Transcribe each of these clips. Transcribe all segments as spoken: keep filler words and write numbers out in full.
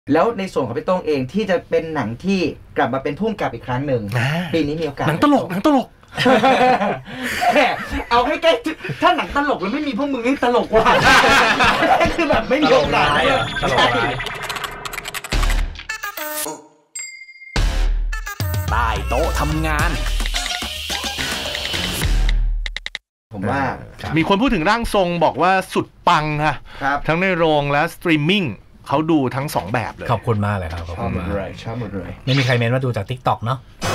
แล้วในส่วนของพี่โต้งเองที่จะเป็นหนังที่กลับมาเป็นผู้กำกับอีกครั้งหนึ่งปีนี้มีโอกาสหนังตลกหนังตลกเอาให้ใกล้ถ้าหนังตลกแล้วไม่มีพวกมึงนี่ตลกกว่าคือแบบไม่มีโอกาสตลกร้ายใต้โต๊ะทำงานผมว่ามีคนพูดถึงร่างทรงบอกว่าสุดปังค่ะทั้งในโรงและสตรีมมิ่งเขาดูทั้งสองแบบเลยขอบคุณมากเลยครับชอบหมดเลยชอบหมดเลยไม่มีใครเมนว่าดูจาก TikTok เนาะ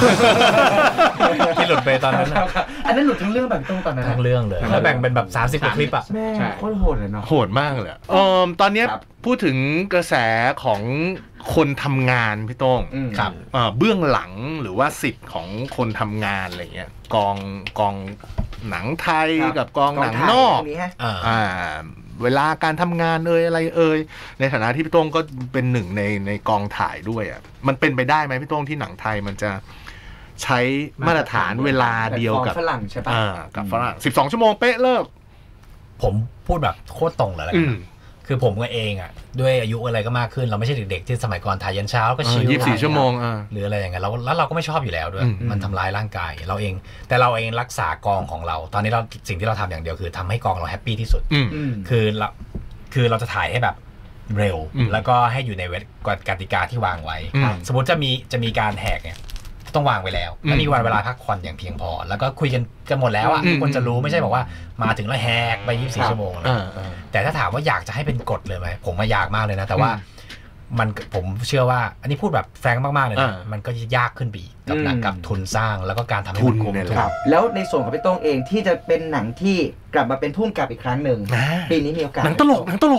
ที่หลุดไปตอนนั้นอันนั้นหลุดทั้งเรื่องแบบตรงตอนนั้นทั้งเรื่องเลยแล้วแบ่งเป็นแบบสามสิบกว่าคลิปอ่ะแม่โคตรโหดเลยเนาะโหดมากเลยเออตอนนี้พูดถึงกระแสของคนทำงานพี่โต้งครับเบื้องหลังหรือว่าสิทธิ์ของคนทำงานอะไรเงี้ยกองกองหนังไทยกับกองหนังนอกอ่าเวลาการทำงานเอ่ยอะไรเอ่ยในฐานะที่พี่โต้งก็เป็นหนึ่งในในกองถ่ายด้วยอ่ะมันเป็นไปได้ไหมพี่โต้งที่หนังไทยมันจะใช้มาตรฐานเวลาเดียวกับฝรั่งใช่ปะกับฝรั่งสิบสองชั่วโมงเป๊ะเลิกผมพูดแบบโคตรตรงเลยคือผมก็เองอ่ะด้วยอายุอะไรก็มากขึ้นเราไม่ใช่เด็กๆที่สมัยก่อนถ่ายยันเช้าก็ชิลยี่สิบสี่ชั่วโมงหรืออะไรอย่างเงี้ยเราแล้วเราก็ไม่ชอบอยู่แล้วด้วยมันทำร้ายร่างกายเราเองแต่เราเองรักษากองของเราตอนนี้เราสิ่งที่เราทำอย่างเดียวคือทำให้กองเราแฮปปี้ที่สุดคือเราคือเราจะถ่ายให้แบบเร็วแล้วก็ให้อยู่ในกติกาที่วางไว้สมมติจะมีจะมีการแหกเนี่ยต้องวางไว้แล้วแล้วมีวันเวลาพักผ่อนอย่างเพียงพอแล้วก็คุยกันกันหมดแล้วอ่ะทุกคนจะรู้ไม่ใช่บอกว่ามาถึงแล้วแหกไปยี่สิบสี่ชั่วโมงแต่ถ้าถามว่าอยากจะให้เป็นกฎเลยไหมผมมาอยากมากเลยนะแต่ว่ามันผมเชื่อว่าอันนี้พูดแบบแฟรงค์มากๆเลยนะมันก็ยากขึ้นปีกับหนังกับทุนสร้างแล้วก็การทำให้มันคุ้มทุนแล้วในส่วนของพี่โต้งเองที่จะเป็นหนังที่กลับมาเป็นผู้กำกับอีกครั้งหนึ่งปีนี้มีโอกาสหนังตลกหนังตลก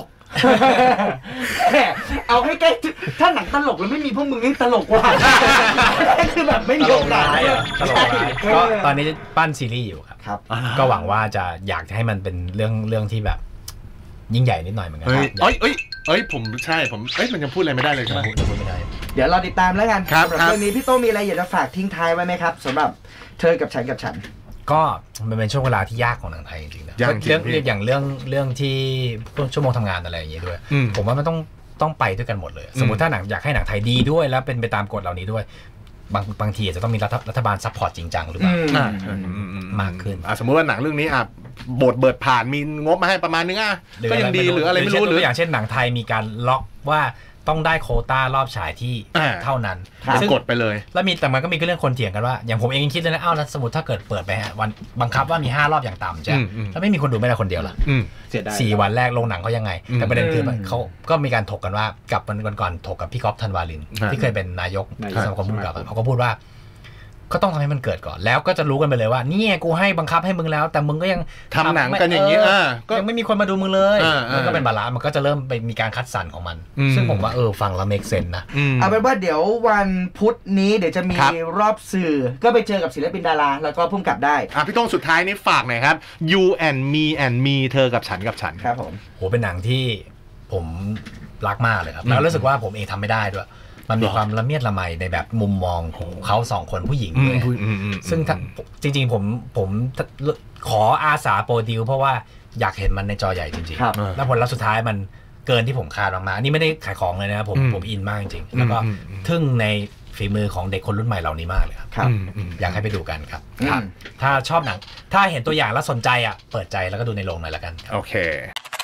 เอาให้ใกล้ถ้าหนังตลกแล้วไม่มีพวกมึงนี่ตลกกว่าคือแบบไม่มีโอกาสตลกร้ายก็ตอนนี้ปั้นซีรีส์อยู่ครับก็หวังว่าจะอยากให้มันเป็นเรื่องเรื่องที่แบบยิ่งใหญ่นิดหน่อยเหมือนกันเอ้ยเอ้ยเอ้ยผมใช่ผมเอ้ยมันจะพูดอะไรไม่ได้เลยใช่ไหมพูดไม่ได้เดี๋ยวเราติดตามแล้วกันสำหรับเรื่องนี้พี่โต้มีอะไรอยากจะฝากทิ้งท้ายไว้ไหมครับสำหรับเธอกับฉันกับฉันก็มันเป็นช่วงเวลาที่ยากของหนังไทยจริงๆนะเรื่องอย่างเรื่องเรื่องที่ชั่วโมงทำงานอะไรอย่างเงี้ยด้วยผมว่ามันต้องต้องไปด้วยกันหมดเลยสมมติถ้าหนังอยากให้หนังไทยดีด้วยแล้วเป็นไปตามกฎเหล่านี้ด้วยบางบางทีอาจจะต้องมีรัฐบาลซัพพอร์ตจริงจังหรือเปล่ามากขึ้นสมมติว่าหนังเรื่องนี้อ่ะบทเบิดผ่านมีงบมาให้ประมาณนึงอ่ะก็ยังดีหรืออะไรไม่รู้หรืออย่างเช่นหนังไทยมีการล็อกว่าต้องได้โควต้ารอบฉายที่เท่านั้นซึ่งกดไปเลยแล้วมีแต่มันก็มีเรื่องคนเถียงกันว่าอย่างผมเองยังคิดเลยนะอ้าวแล้วสมมติถ้าเกิดเปิดไปฮะวันบังคับว่ามีห้ารอบอย่างต่ำใช่แล้วไม่มีคนดูไม่ได้คนเดียวล่ะสี่วันแรกลงหนังเขายังไงแต่ประเด็นคือเขาก็มีการถกกันว่ากับวันก่อนถกกับพี่ก๊อฟธันวาลินที่เคยเป็นนายกสมาคมผู้กำกับเขาก็พูดว่าก็ต้องทำให้มันเกิดก่อนแล้วก็จะรู้กันไปเลยว่านี่กูให้บังคับให้มึงแล้วแต่มึงก็ยังทำหนังกันอย่างนี้ยังไม่มีคนมาดูมึงเลยมันก็เป็นบาลานซ์มันก็จะเริ่มไปมีการคัดสรรของมันซึ่งผมว่าเออฟังแล้วเมคเซนส์นะเอาเป็นว่าเดี๋ยววันพุธนี้เดี๋ยวจะมีรอบสื่อก็ไปเจอกับศิลปินดาราแล้วก็พุ่มกับได้อ่ะพี่ต้องสุดท้ายนี้ฝากหน่อยครับ You and Me and Me เธอกับฉันกับฉันครับผมโหเป็นหนังที่ผมรักมากเลยครับแล้วรู้สึกว่าผมเองทำไม่ได้ด้วยมันมีความละเมียดละไมในแบบมุมมองของเขาสองคนผู้หญิงด้วยซึ่งจริงๆผมผมขออาสาโปรดิวเพราะว่าอยากเห็นมันในจอใหญ่จริงๆแล้วผลลัพธ์สุดท้ายมันเกินที่ผมคาดมากๆนี่ไม่ได้ขายของเลยนะผมผมอินมากจริงๆแล้วก็ทึ่งในฝีมือของเด็กคนรุ่นใหม่เหล่านี้มากเลยครับอยากให้ไปดูกันครับถ้าชอบหนังถ้าเห็นตัวอย่างแล้วสนใจอ่ะเปิดใจแล้วก็ดูในโรงหน่อยละกันโอเค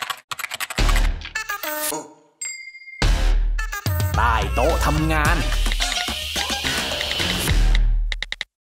ใต้โต๊ะทำงาน